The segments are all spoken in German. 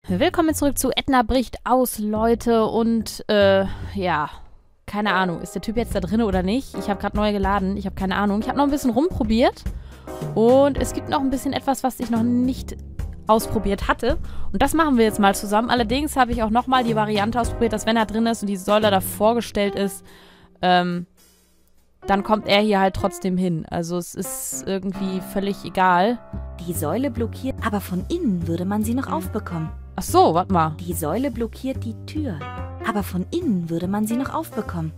Willkommen zurück zu Edna bricht aus, Leute. Und, ja, keine Ahnung. Ist der Typ jetzt da drin oder nicht? Ich habe gerade neu geladen. Ich habe keine Ahnung. Ich habe noch ein bisschen rumprobiert. Und es gibt noch ein bisschen etwas, was ich noch nicht ausprobiert hatte. Und das machen wir jetzt mal zusammen. Allerdings habe ich auch nochmal die Variante ausprobiert, dass wenn er drin ist und die Säule da vorgestellt ist, dann kommt er hier halt trotzdem hin. Also es ist irgendwie völlig egal. Die Säule blockiert, aber von innen würde man sie noch aufbekommen. Ach so, warte mal. Die Säule blockiert die Tür, aber von innen würde man sie noch aufbekommen.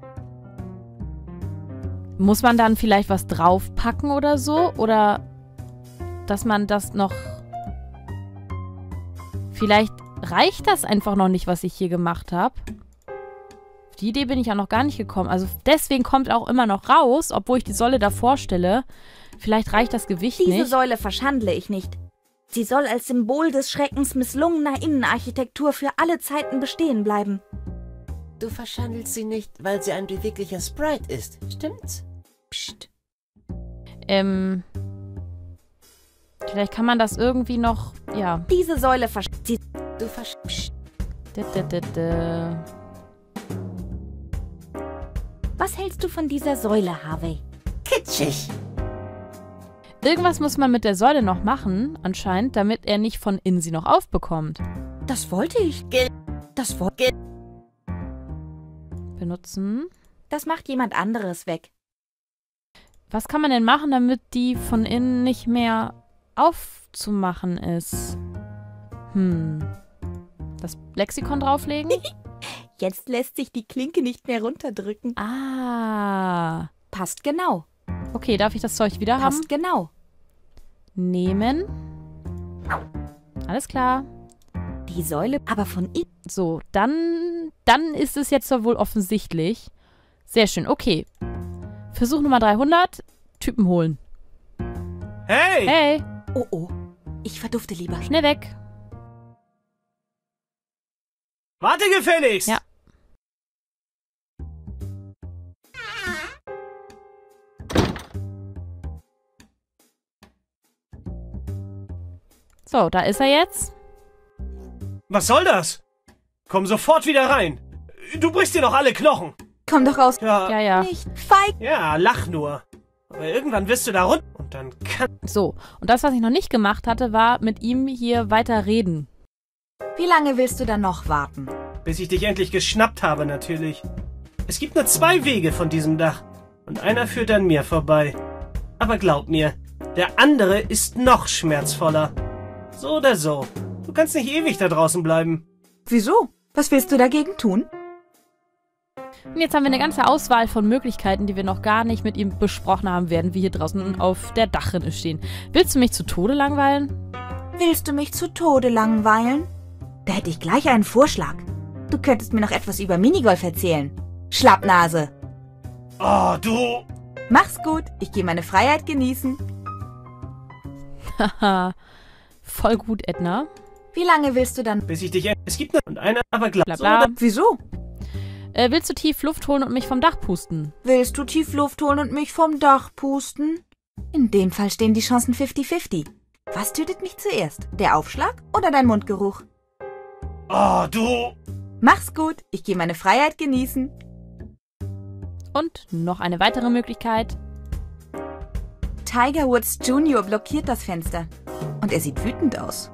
Muss man dann vielleicht was draufpacken oder so? Oder dass man das noch... Vielleicht reicht das einfach noch nicht, was ich hier gemacht habe. Auf die Idee bin ich ja noch gar nicht gekommen. Also deswegen kommt auch immer noch raus, obwohl ich die Säule davor stelle. Vielleicht reicht das Gewicht nicht. Diese Säule verschandle ich nicht. Sie soll als Symbol des Schreckens misslungener Innenarchitektur für alle Zeiten bestehen bleiben. Du verschandelst sie nicht, weil sie ein beweglicher Sprite ist. Stimmt's? Psst. Vielleicht kann man das irgendwie noch, ja. Diese Säule Was hältst du von dieser Säule, Harvey? Kitschig! Irgendwas muss man mit der Säule noch machen, anscheinend, damit er nicht von innen sie noch aufbekommt. Das wollte ich. Das wollte Benutzen. Das macht jemand anderes weg. Was kann man denn machen, damit die von innen nicht mehr aufzumachen ist? Das Lexikon drauflegen? Jetzt lässt sich die Klinke nicht mehr runterdrücken. Ah. Passt genau. Okay, darf ich das Zeug wieder haben? Passt genau. Nehmen. Alles klar. Die Säule, aber von innen. So, dann ist es jetzt doch wohl offensichtlich. Sehr schön, okay. Versuch Nummer 300. Typen holen. Hey! Hey, Oh oh, ich verdufte lieber. schnell weg. Warte gefälligst! Ja. So, da ist er jetzt. Was soll das? Komm sofort wieder rein. Du brichst dir doch alle Knochen. Komm doch raus. Ja, ja. Nicht feig. Ja, lach nur. Aber irgendwann wirst du da runter und dann kann... So, und das, was ich noch nicht gemacht hatte, war mit ihm hier weiter reden. Wie lange willst du dann noch warten? Bis ich dich endlich geschnappt habe, natürlich. Es gibt nur 2 Wege von diesem Dach. Und einer führt an mir vorbei. Aber glaub mir, der andere ist noch schmerzvoller. So oder so. Du kannst nicht ewig da draußen bleiben. Wieso? Was willst du dagegen tun? Und jetzt haben wir eine ganze Auswahl von Möglichkeiten, die wir noch gar nicht mit ihm besprochen haben, während wir hier draußen auf der Dachrinne stehen. Willst du mich zu Tode langweilen? Willst du mich zu Tode langweilen? Da hätte ich gleich einen Vorschlag. Du könntest mir noch etwas über Minigolf erzählen. Schlappnase. Oh, du... Mach's gut. Ich gehe meine Freiheit genießen. Haha, voll gut, Edna. Wie lange willst du dann... Bis ich dich... Es gibt nur... Und einer, aber glaub... Bla So bla. oder... Wieso? Willst du tief Luft holen und mich vom Dach pusten? Willst du tief Luft holen und mich vom Dach pusten? In dem Fall stehen die Chancen 50-50. Was tötet mich zuerst? Der Aufschlag oder dein Mundgeruch? Oh, du... Mach's gut. Ich gehe meine Freiheit genießen. Und noch eine weitere Möglichkeit. Tiger Woods Jr. blockiert das Fenster. Und er sieht wütend aus.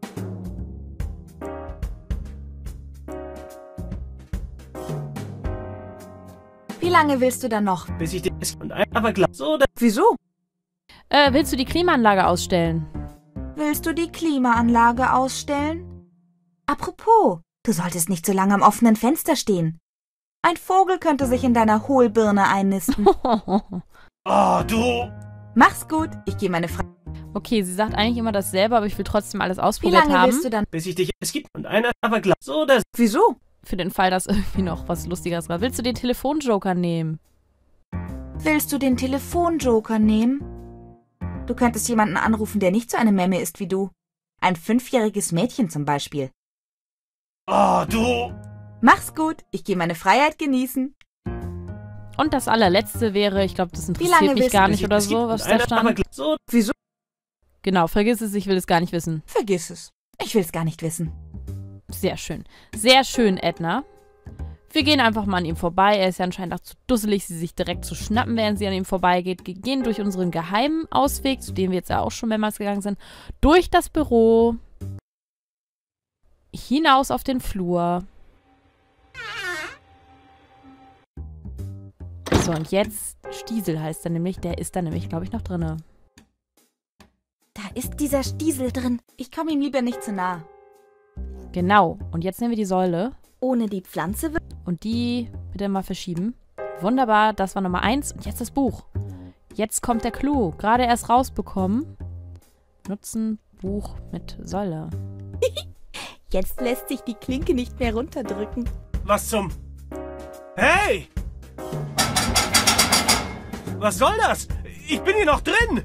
Wie lange willst du dann noch? Bis ich dich... Und einer, aber glaub... So oder... Wieso? Willst du die Klimaanlage ausstellen? Willst du die Klimaanlage ausstellen? Apropos, du solltest nicht so lange am offenen Fenster stehen. Ein Vogel könnte sich in deiner Hohlbirne einnisten. Oh, du... Mach's gut. Ich gehe meine Freiheit. Okay, sie sagt eigentlich immer dasselbe, aber ich will trotzdem alles Wie ausprobiert lange haben. willst du dann? Bis ich dich... Es gibt... Und einer, aber glaub... So oder... Wieso? Für den Fall, dass irgendwie noch was Lustigeres war. Willst du den Telefonjoker nehmen? Willst du den Telefonjoker nehmen? Du könntest jemanden anrufen, der nicht so eine Memme ist wie du. Ein 5-jähriges Mädchen zum Beispiel. Oh, du... Mach's gut. Ich gehe meine Freiheit genießen. Und das allerletzte wäre, ich glaube, das lange interessiert mich willst gar du- nicht oder Es gibt so, was da einer, aber stand. glaub... So... Wieso? Genau, vergiss es, ich will es gar nicht wissen. Vergiss es. Ich will's gar nicht wissen. Sehr schön. Sehr schön, Edna. Wir gehen einfach mal an ihm vorbei. Er ist ja anscheinend auch zu dusselig, sie sich direkt zu schnappen, während sie an ihm vorbeigeht. Wir gehen durch unseren geheimen Ausweg, zu dem wir jetzt ja auch schon mehrmals gegangen sind, durch das Büro, hinaus auf den Flur. So, und jetzt, Stiesel heißt er nämlich, der ist da nämlich, glaube ich, noch drinne. Da ist dieser Stiesel drin. Ich komme ihm lieber nicht zu nah. Genau, und jetzt nehmen wir die Säule. Ohne die Pflanze wird... Und die bitte mal verschieben. Wunderbar, das war Nummer 1. Und jetzt das Buch. Jetzt kommt der Clou. Gerade erst rausbekommen. Nutzen Buch mit Säule. Jetzt lässt sich die Klinke nicht mehr runterdrücken. Was zum... Hey! Was soll das? Ich bin hier noch drin!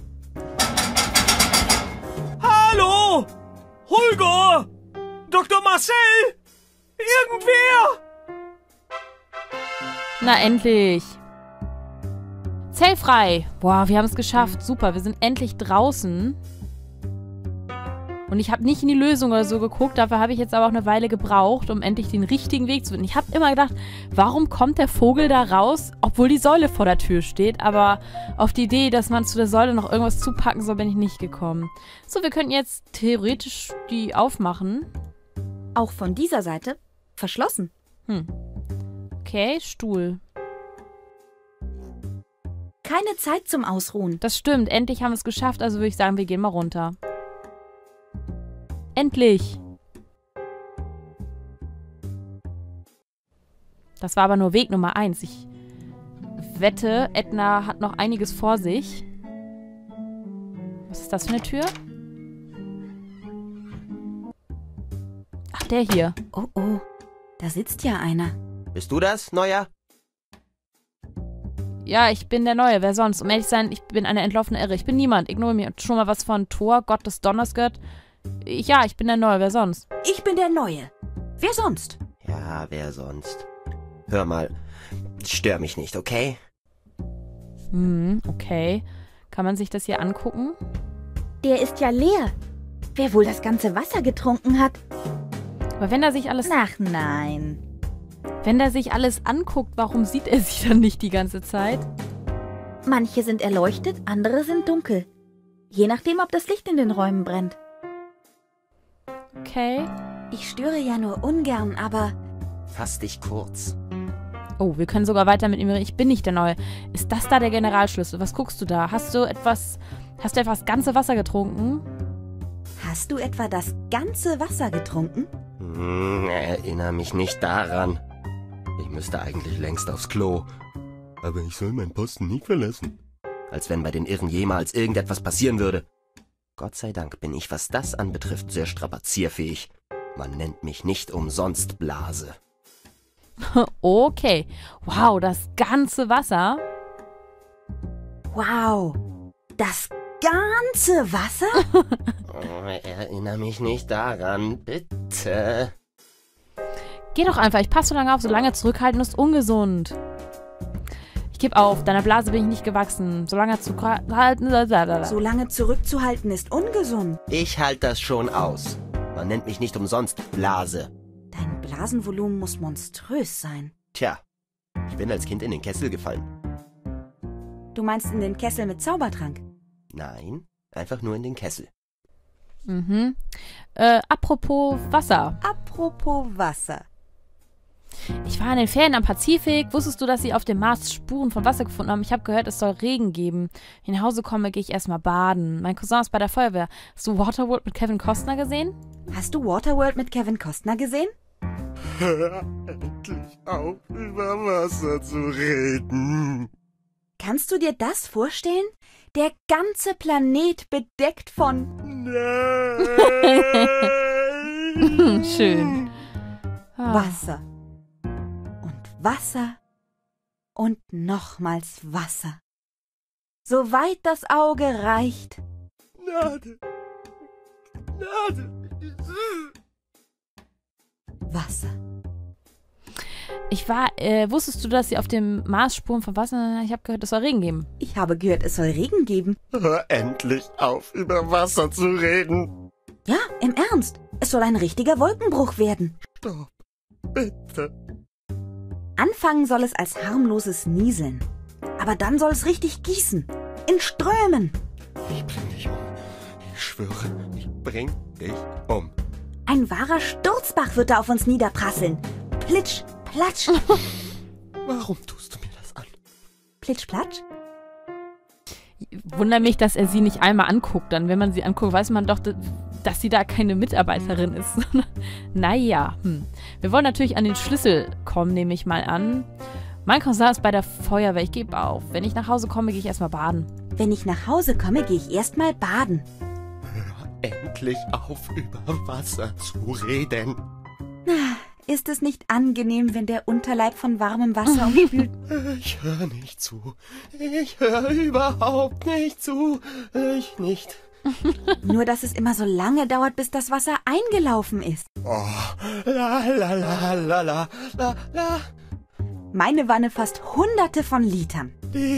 Hallo! Holger! Dr. Marcel! Irgendwer! Na, endlich. Zellfrei. Boah, wir haben es geschafft. Super, wir sind endlich draußen. Und ich habe nicht in die Lösung oder so geguckt. Dafür habe ich jetzt aber auch eine Weile gebraucht, um endlich den richtigen Weg zu finden. Ich habe immer gedacht, warum kommt der Vogel da raus, obwohl die Säule vor der Tür steht? Aber auf die Idee, dass man zu der Säule noch irgendwas zupacken soll, bin ich nicht gekommen. So, wir könnten jetzt theoretisch die aufmachen. Auch von dieser Seite verschlossen. Okay, Stuhl. Keine Zeit zum Ausruhen. Das stimmt, endlich haben wir es geschafft. Also würde ich sagen, wir gehen mal runter. Endlich! Das war aber nur Weg Nummer 1. Ich wette, Edna hat noch einiges vor sich. Was ist das für eine Tür? Ach, der hier. Oh, oh. Da sitzt ja einer. Bist du das, Neuer? Ja, ich bin der Neue. Wer sonst? Um ehrlich zu sein, ich bin eine entlaufene Irre. Ich bin niemand. Ignore mir. Schon mal was von Thor, Gott des Donners gehört? Ja, ich bin der Neue. Wer sonst? Ich bin der Neue. Wer sonst? Ja, wer sonst? Hör mal, stör mich nicht, okay? Okay. Kann man sich das hier angucken? Der ist ja leer. Wer wohl das ganze Wasser getrunken hat? Aber wenn er sich alles... Ach nein. Wenn er sich alles anguckt, warum sieht er sich dann nicht die ganze Zeit? Manche sind erleuchtet, andere sind dunkel. Je nachdem, ob das Licht in den Räumen brennt. Okay. Ich störe ja nur ungern, aber... Fass dich kurz. Oh, wir können sogar weiter mit ihm reden. Ich bin nicht der Neue. Ist das da der Generalschlüssel? Was guckst du da? Hast du etwas ganze Wasser getrunken? Hast du etwa das ganze Wasser getrunken? Erinnere mich nicht daran. Ich müsste eigentlich längst aufs Klo. Aber ich soll meinen Posten nicht verlassen. Als wenn bei den Irren jemals irgendetwas passieren würde. Gott sei Dank bin ich, was das anbetrifft, sehr strapazierfähig. Man nennt mich nicht umsonst Blase. Okay. Wow, das ganze Wasser? Wow. Das ganze Wasser? Erinnere mich nicht daran, bitte. Geh doch einfach. Ich passe so lange auf. So lange zurückhalten ist ungesund. Ich gebe auf. Deiner Blase bin ich nicht gewachsen. So lange zurückhalten... So lange zurückzuhalten ist ungesund. Ich halte das schon aus. Man nennt mich nicht umsonst Blase. Dein Blasenvolumen muss monströs sein. Tja, ich bin als Kind in den Kessel gefallen. Du meinst in den Kessel mit Zaubertrank? Nein, einfach nur in den Kessel. Apropos Wasser. Apropos Wasser. Ich war in den Ferien am Pazifik. Wusstest du, dass sie auf dem Mars Spuren von Wasser gefunden haben? Ich habe gehört, es soll Regen geben. Wenn ich nach Hause komme, gehe ich erstmal baden. Mein Cousin ist bei der Feuerwehr. Hast du Waterworld mit Kevin Costner gesehen? Hast du Waterworld mit Kevin Costner gesehen? Hör endlich auf, über Wasser zu reden. Kannst du dir das vorstellen? Der ganze Planet bedeckt von... Nein! Schön. Wasser. Und Wasser. Und nochmals Wasser. Soweit das Auge reicht. Gnade. Gnade. Wasser. Wusstest du, dass sie auf dem Mars Spuren von Wasser... Ich habe gehört, es soll Regen geben. Ich habe gehört, es soll Regen geben. Hör endlich auf, über Wasser zu reden. Ja, im Ernst. Es soll ein richtiger Wolkenbruch werden. Stopp. Bitte. Anfangen soll es als harmloses Nieseln. Aber dann soll es richtig gießen. In Strömen. Ich bring dich um. Ich schwöre, ich bring dich um. Ein wahrer Sturzbach wird da auf uns niederprasseln. Plitsch, platsch. Warum tust du mir das an? Plitsch, platsch? Wundert mich, dass er sie nicht einmal anguckt. Dann, wenn man sie anguckt, weiß man doch, dass sie da keine Mitarbeiterin ist. Naja, Wir wollen natürlich an den Schlüssel kommen, nehme ich mal an. Mein Cousin ist bei der Feuerwehr. Ich gebe auf. Wenn ich nach Hause komme, gehe ich erstmal baden. Wenn ich nach Hause komme, gehe ich erstmal baden. Hör endlich auf, über Wasser zu reden. Ist es nicht angenehm, wenn der Unterleib von warmem Wasser umspült? Ich höre nicht zu. Ich höre überhaupt nicht zu. Ich nicht. Nur, dass es immer so lange dauert, bis das Wasser eingelaufen ist. Oh, la la la la la la la. Meine Wanne fasst Hunderte von Litern.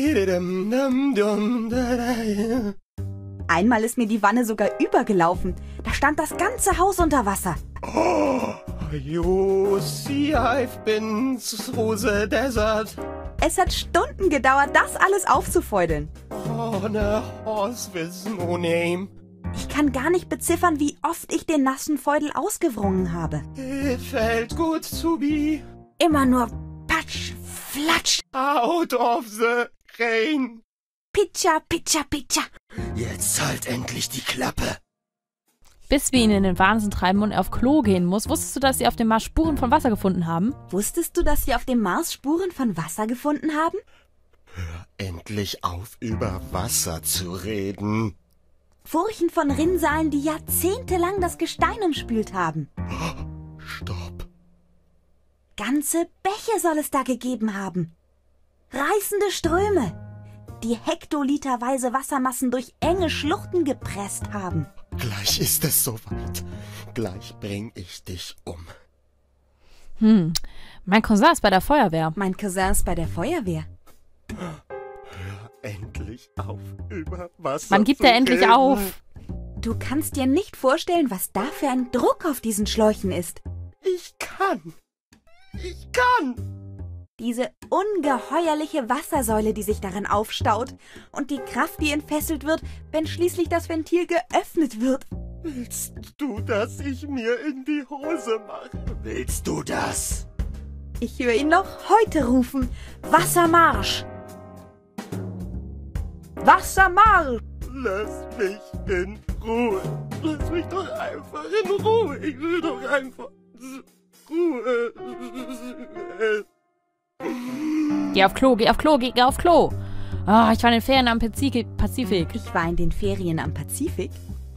Einmal ist mir die Wanne sogar übergelaufen. Da stand das ganze Haus unter Wasser. Oh, you see, I've been through the desert. Es hat Stunden gedauert, das alles aufzufeudeln. On a horse with no name. Ich kann gar nicht beziffern, wie oft ich den nassen Feudel ausgewrungen habe. It felt good to be Immer nur patsch, flatsch, out of the rain. pitscha, pitscha, pitscha. Jetzt halt endlich die Klappe. Bis wir ihn in den Wahnsinn treiben und er auf Klo gehen muss. Wusstest du, dass sie auf dem Mars Spuren von Wasser gefunden haben? Wusstest du, dass sie auf dem Mars Spuren von Wasser gefunden haben? Hör endlich auf, über Wasser zu reden. Furchen von Rinnsalen, die jahrzehntelang das Gestein umspült haben. Stopp. Ganze Bäche soll es da gegeben haben. Reißende Ströme, die hektoliterweise Wassermassen durch enge Schluchten gepresst haben. Gleich ist es soweit. Gleich bring ich dich um. Mein Cousin ist bei der Feuerwehr. Mein Cousin ist bei der Feuerwehr. Hör endlich auf, über Wasser Wann gibt zu er endlich reden. auf? Du kannst dir nicht vorstellen, was da für ein Druck auf diesen Schläuchen ist. Ich kann. Ich kann. Diese ungeheuerliche Wassersäule, die sich darin aufstaut. Und die Kraft, die entfesselt wird, wenn schließlich das Ventil geöffnet wird. Willst du, dass ich mir in die Hose mache? Willst du das? Ich höre ihn noch heute rufen. Wassermarsch! Wassermarsch! Lass mich in Ruhe. Lass mich doch einfach in Ruhe. Ich will doch einfach Ruhe. Geh auf Klo, geh auf Klo, geh auf Klo. Ah, ich war in den Ferien am Pazifik. Ich war in den Ferien am Pazifik.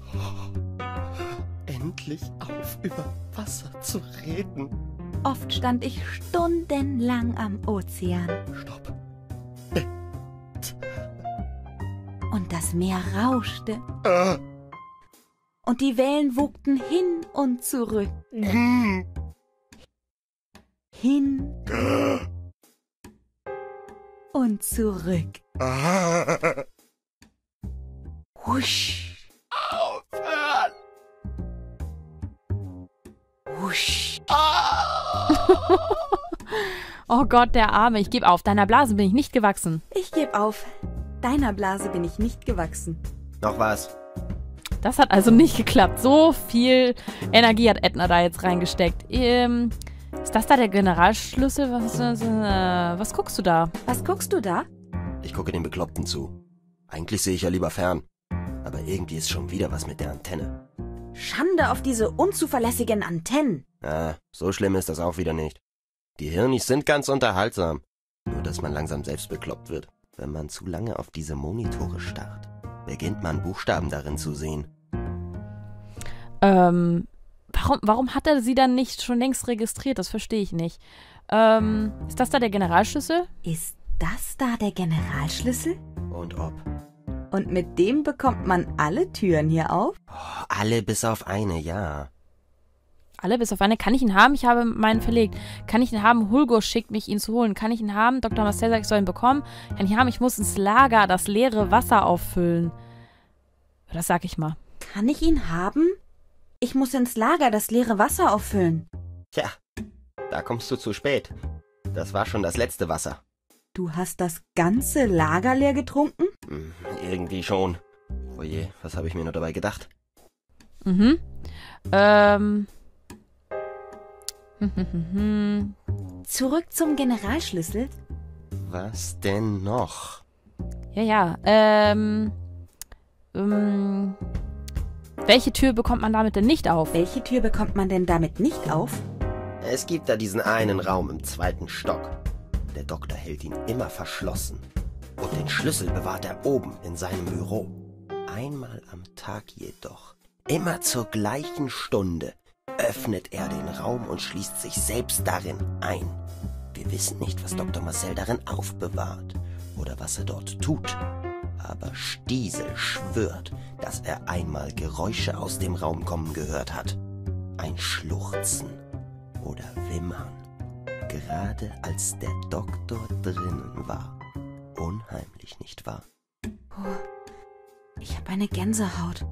Endlich auf, über Wasser zu reden. Oft stand ich stundenlang am Ozean. Stopp. Und das Meer rauschte. Ah. Und die Wellen wogten hin und zurück. Hin und zurück. Ah. Husch, Aufhören. husch. Oh Gott, der Arme. Ich gebe auf. Deiner Blase bin ich nicht gewachsen. Ich geb auf. Deiner Blase bin ich nicht gewachsen. Noch was? Das hat also nicht geklappt. So viel Energie hat Edna da jetzt reingesteckt. Ist das da der Generalschlüssel? Was guckst du da? Was guckst du da? Ich gucke den Bekloppten zu. Eigentlich sehe ich ja lieber fern. Aber irgendwie ist schon wieder was mit der Antenne. Schande auf diese unzuverlässigen Antennen. Ah, so schlimm ist das auch wieder nicht. Die Hirnis sind ganz unterhaltsam. Nur, dass man langsam selbst bekloppt wird. Wenn man zu lange auf diese Monitore starrt, beginnt man Buchstaben darin zu sehen. Warum hat er sie dann nicht schon längst registriert? Das verstehe ich nicht. Ist das da der Generalschlüssel? Ist das da der Generalschlüssel? Und ob? Und mit dem bekommt man alle Türen hier auf? Oh, alle bis auf eine, ja. Alle bis auf eine. Kann ich ihn haben? Ich habe meinen verlegt. Kann ich ihn haben? Hulgur schickt mich, ihn zu holen. Kann ich ihn haben? Dr. Marcel sagt, ich soll ihn bekommen. Kann ich ihn haben? Ich muss ins Lager das leere Wasser auffüllen. Das sag ich mal. Kann ich ihn haben? Ich muss ins Lager das leere Wasser auffüllen. Tja, da kommst du zu spät. Das war schon das letzte Wasser. Du hast das ganze Lager leer getrunken? Irgendwie schon. Oje, was habe ich mir nur dabei gedacht? Zurück zum Generalschlüssel? Was denn noch? Ja. Welche Tür bekommt man damit denn nicht auf? Welche Tür bekommt man denn damit nicht auf? Es gibt da diesen einen Raum im 2. Stock. Der Doktor hält ihn immer verschlossen. Und den Schlüssel bewahrt er oben in seinem Büro. Einmal am Tag jedoch, immer zur gleichen Stunde, öffnet er den Raum und schließt sich selbst darin ein. Wir wissen nicht, was Dr. Marcel darin aufbewahrt oder was er dort tut. Aber Stiesel schwört, dass er einmal Geräusche aus dem Raum kommen gehört hat. Ein Schluchzen oder Wimmern. Gerade als der Doktor drinnen war. Unheimlich, nicht wahr? Ich habe eine Gänsehaut.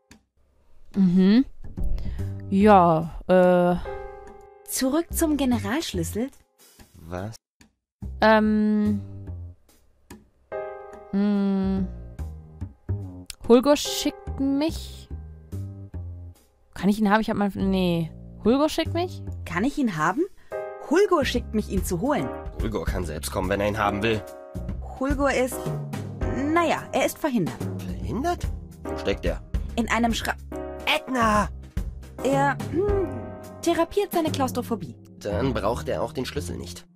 Ja, Zurück zum Generalschlüssel? Was? Hulgo schickt mich. Kann ich ihn haben? Nee. Hulgo schickt mich? Kann ich ihn haben? Hulgo schickt mich, ihn zu holen. Hulgo kann selbst kommen, wenn er ihn haben will. Hulgo ist... Naja, er ist verhindert. Verhindert? Wo steckt er? In einem Schrank. Edna! Er therapiert seine Klaustrophobie. Dann braucht er auch den Schlüssel nicht.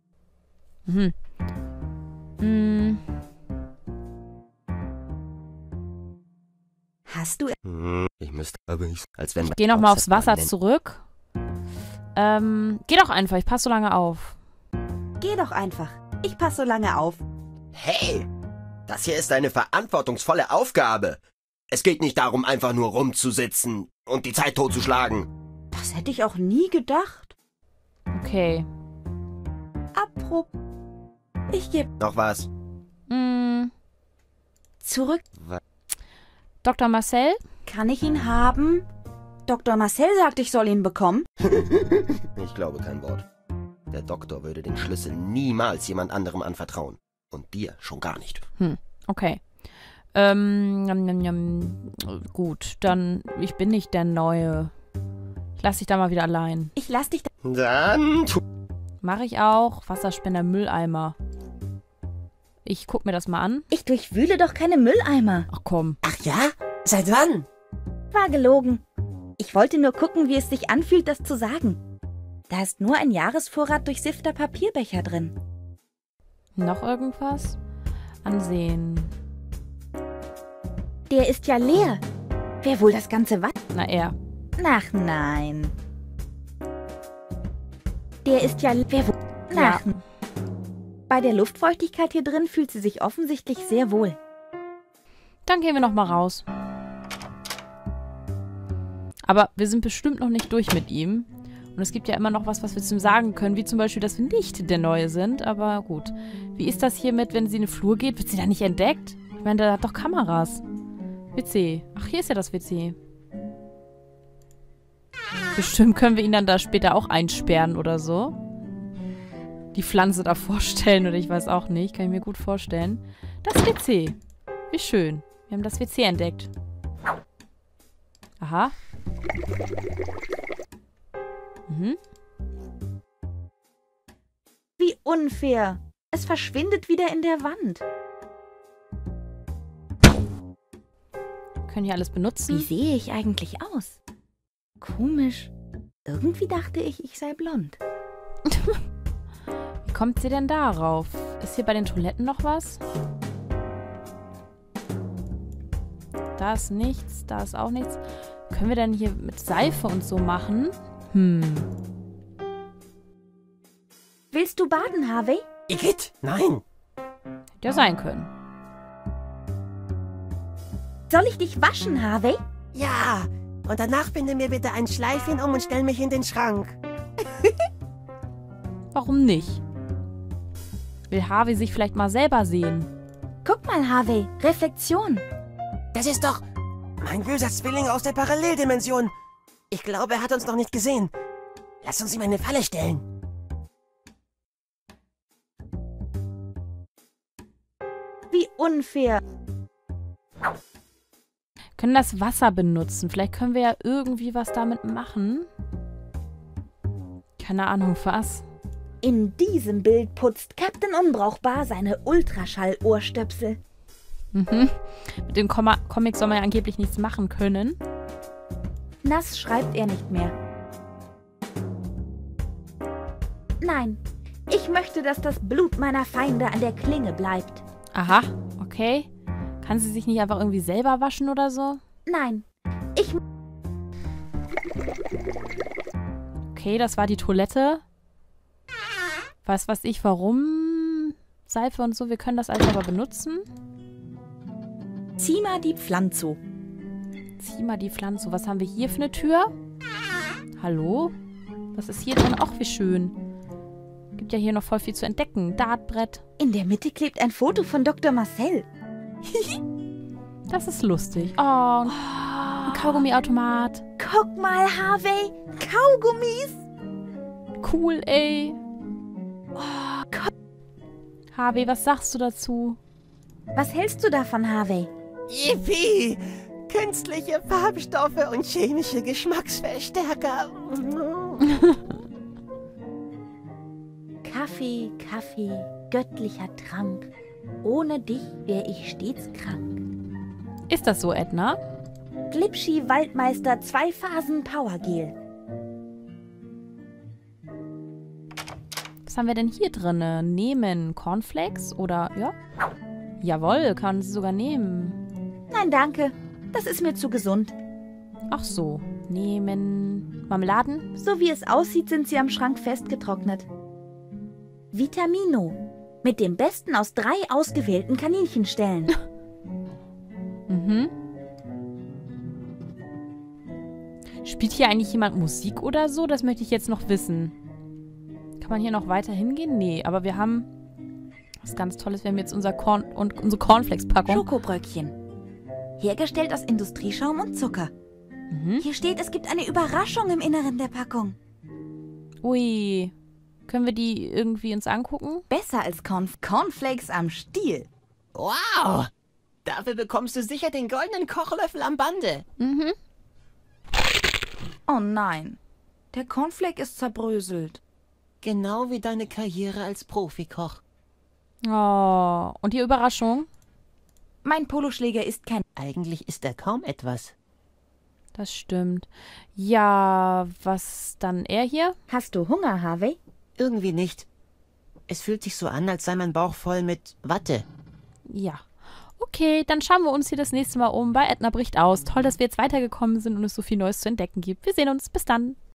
Hast du... Ich müsste, aber ich... Als wenn Ich gehe nochmal aufs Wasser zurück. Geh doch einfach, ich passe so lange auf. Geh doch einfach. Ich passe so lange auf. Hey! Das hier ist eine verantwortungsvolle Aufgabe. Es geht nicht darum, einfach nur rumzusitzen und die Zeit totzuschlagen. Das hätte ich auch nie gedacht. Okay. Apropos... Ich gebe Noch was? zurück. Dr. Marcel? Kann ich ihn haben? Dr. Marcel sagt, ich soll ihn bekommen. Ich glaube kein Wort. Der Doktor würde den Schlüssel niemals jemand anderem anvertrauen. Und dir schon gar nicht. Okay. Gut, dann, ich bin nicht der Neue. Ich lass dich da mal wieder allein. Ich lass dich... Dann... Mache ich auch. Wasserspender, Mülleimer. Ich guck mir das mal an. Ich durchwühle doch keine Mülleimer. Ach komm. Ach ja? Seit wann? War gelogen. Ich wollte nur gucken, wie es sich anfühlt, das zu sagen. Da ist nur ein Jahresvorrat durchsiffter Papierbecher drin. Noch irgendwas? Ansehen. Der ist ja leer. Wer wohl das ganze Wasser... Na, er. Ach nein. Der ist ja... Wer wohl... Ja. Ach. Bei der Luftfeuchtigkeit hier drin fühlt sie sich offensichtlich sehr wohl. Dann gehen wir noch mal raus. Aber wir sind bestimmt noch nicht durch mit ihm. Und es gibt ja immer noch was wir zu ihm sagen können. Wie zum Beispiel, dass wir nicht der Neue sind. Aber gut. Wie ist das hier mit, wenn sie in den Flur geht? Wird sie da nicht entdeckt? Ich meine, der hat doch Kameras. WC. Ach, hier ist ja das WC. Bestimmt können wir ihn dann da später auch einsperren oder so. Die Pflanze da vorstellen oder ich weiß auch nicht. Kann ich mir gut vorstellen. Das WC. Wie schön. Wir haben das WC entdeckt. Aha. Wie unfair. Es verschwindet wieder in der Wand. Können hier alles benutzen. Wie sehe ich eigentlich aus? Komisch. Irgendwie dachte ich, ich sei blond. Wie kommt sie denn darauf? Ist hier bei den Toiletten noch was? Da ist nichts, da ist auch nichts. Können wir denn hier mit Seife und so machen? Willst du baden, Harvey? Igitt, nein. Hätte ja sein können. Soll ich dich waschen, Harvey? Ja, und danach binde mir bitte ein Schleifchen um und stell mich in den Schrank. Warum nicht? Will Harvey sich vielleicht mal selber sehen? Guck mal, Harvey. Reflexion. Das ist doch mein böser Zwilling aus der Paralleldimension. Ich glaube, er hat uns noch nicht gesehen. Lass uns ihm eine Falle stellen. Wie unfair. Können das Wasser benutzen. Vielleicht können wir ja irgendwie was damit machen. Keine Ahnung, was. In diesem Bild putzt Captain Unbrauchbar seine Ultraschall-Ohrstöpsel. Mhm. Mit dem Comic soll man ja angeblich nichts machen können. Nass schreibt er nicht mehr. Nein, ich möchte, dass das Blut meiner Feinde an der Klinge bleibt. Aha, okay. Kann sie sich nicht einfach irgendwie selber waschen oder so? Nein, Okay, das war die Toilette. Was weiß ich, warum? Seife und so, wir können das alles aber benutzen. zieh mal die Pflanze. Zieh mal die Pflanze. Was haben wir hier für eine Tür? Hallo? Was ist hier drin? Ach, wie schön. Gibt ja hier noch voll viel zu entdecken. Dartbrett. In der Mitte klebt ein Foto von Dr. Marcel. Das ist lustig. Oh, ein Kaugummiautomat. Guck mal, Harvey, Kaugummis. Cool, ey. Harvey, was sagst du dazu? Was hältst du davon, Harvey? Yippie! Künstliche Farbstoffe und chemische Geschmacksverstärker. Kaffee, Kaffee, göttlicher Trank. Ohne dich wär ich stets krank. Ist das so, Edna? Glipschi Waldmeister 2 Phasen Powergel. Was haben wir denn hier drin? Nehmen Cornflakes oder, ja? Jawohl, kann sie sogar nehmen. Nein, danke. Das ist mir zu gesund. Ach so, nehmen Marmeladen? So wie es aussieht, sind sie am Schrank festgetrocknet. Vitamino. Mit dem Besten aus 3 ausgewählten Kaninchenstellen. Mhm. Spielt hier eigentlich jemand Musik oder so? Das möchte ich jetzt noch wissen. Kann man hier noch weiter hingehen? Nee, aber wir haben was ganz Tolles. Wir haben jetzt unsere Cornflakes-Packung. Schokobröckchen. Hergestellt aus Industrieschaum und Zucker. Mhm. Hier steht, es gibt eine Überraschung im Inneren der Packung. Ui. Können wir die irgendwie uns angucken? Besser als Cornflakes am Stiel. Wow! Dafür bekommst du sicher den goldenen Kochlöffel am Bande. Mhm. Oh nein. Der Cornflake ist zerbröselt. Genau wie deine Karriere als Profikoch. Oh. Und die Überraschung? Mein Poloschläger ist kein... Eigentlich ist er kaum etwas. Das stimmt. Ja, was dann er hier? Hast du Hunger, Harvey? Irgendwie nicht. Es fühlt sich so an, als sei mein Bauch voll mit Watte. Ja. Okay, dann schauen wir uns hier das nächste Mal um bei Edna bricht aus. Toll, dass wir jetzt weitergekommen sind und es so viel Neues zu entdecken gibt. Wir sehen uns. Bis dann.